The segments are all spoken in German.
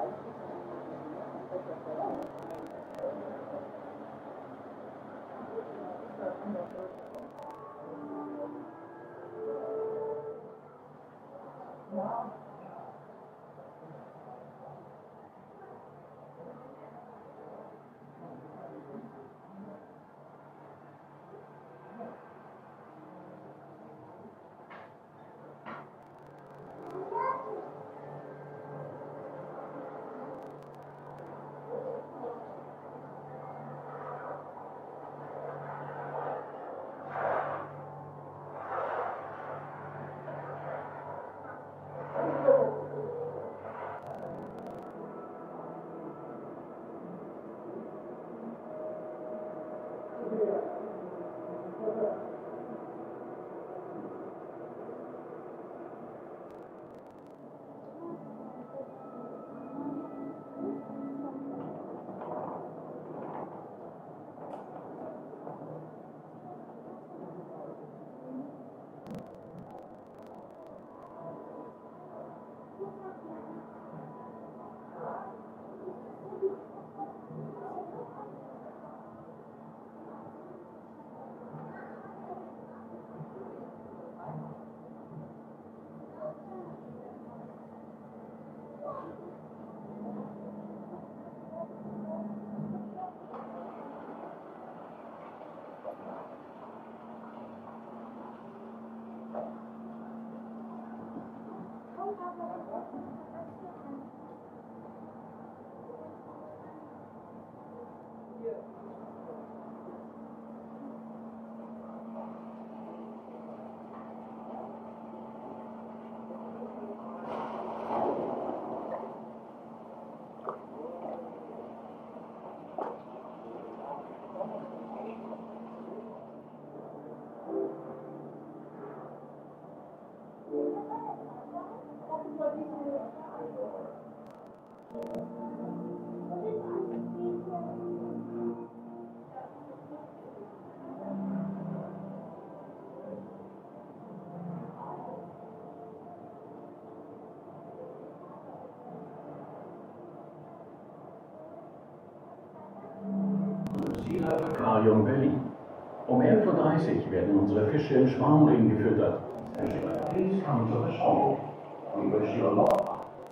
Aquarium Berlin. Um 11:30 Uhr werden unsere Fische im Schwarmring gefüttert. Please come to the shop. We wish you a lot.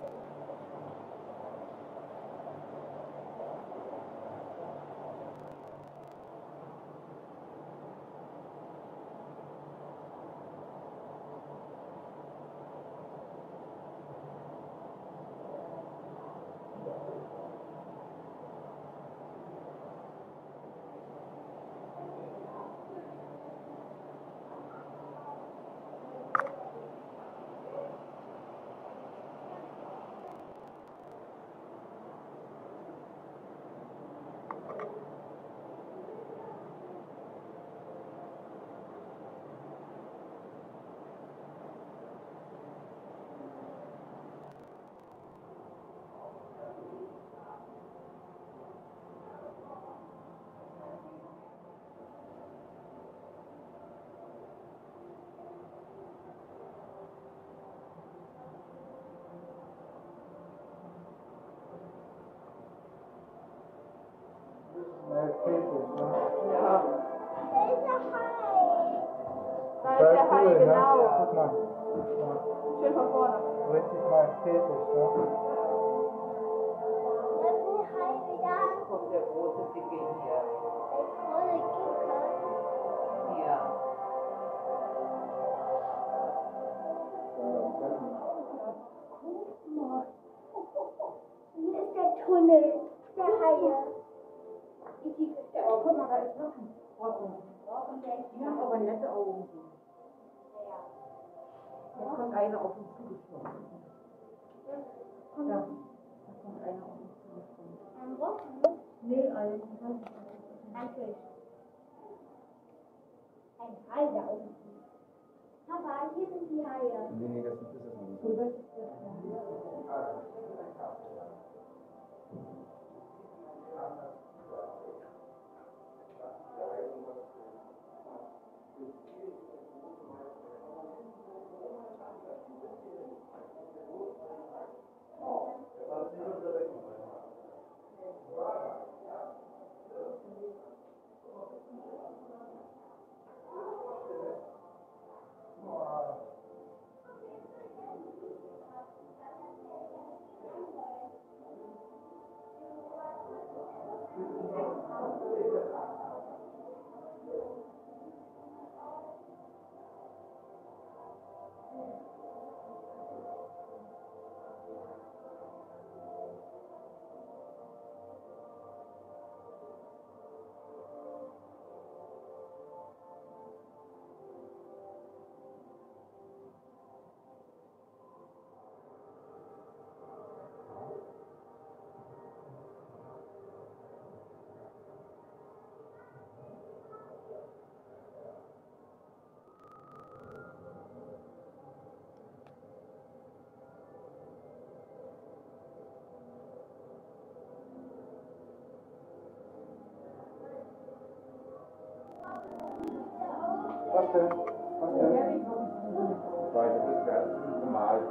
Ja. Da ist der Hai, genau. Guck mal. Schön von vorne. Richtig majestätisch, ne? Kommt der große Dicke hier. Hier. Hier ist der Tunnel der Haie. Wie tief ist der? Oh, guck mal, da ist noch ein Brocken. Die haben aber nette Augen. Da kommt einer auf uns zugesprungen. Ja, da kommt einer auf uns zugesprungen. Ein Brocken? Nee, ein Danke. Ein Hai da oben. Papa, hier sind die Haie. Nee, das ist es nicht. Oh. Was denn? Was denn? Weil das ist ganz normal.